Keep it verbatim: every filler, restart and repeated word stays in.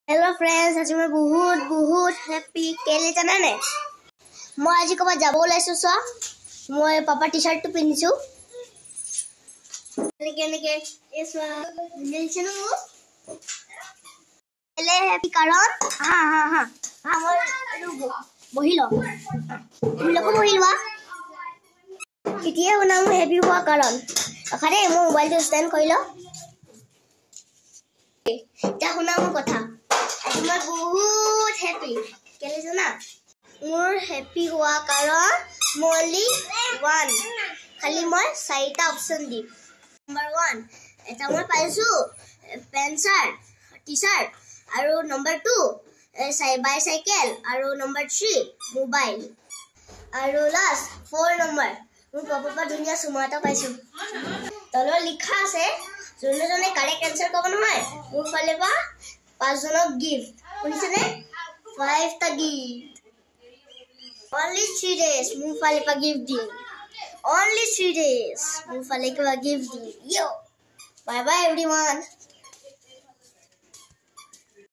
Hello friends, আজি মই বহুত বহুত হ্যাপি কেলে জানা নে মই আজি কবা যাব ওলাইছো স মই পাপা টি-শার্ট তো পিন্ধিছো এনেকে এনেকে এসা নিলছে ন কেলে হ্যাপি কারণ হা হা হা আমার বহিল তুমিলোক বহিলবা এতিয়া নাম হ্যাপি হোৱা কাৰণ আখাৰে মই মোবাইলটো ষ্টেণ্ড কৰিলো এটা শুনাম কথা আজি মই বহুত হ্যাপি কেলে জানা মোৰ হ্যাপি হোৱা কাৰণ মলি ওৱান খালি মই চাৰিটা অপচন দিম নম্বৰ ওৱান এটা মই পাইছো পেন শাৰ্ট টি-শাৰ্ট আৰু নম্বৰ টু বাইসাইকেল আৰু নম্বৰ থ্ৰী মোবাইল আৰু লাষ্ট ফ'ৰ নম্বৰ মোৰ পাপা পা দুনিয়া সুমাটা পাইছো তলৰ লিখা আছে যোনে যোনে কাৰেক্ট আনসাৰ ক'ব নহয় মোৰ ফালে পা পাঁচ জনক গিফট শুনিছেনে ফাইভ টা গিফট only three days মোৰ ফালে পা গিফট দিম only three days মোৰ ফালে পা গিফট দিম yo bye bye everyone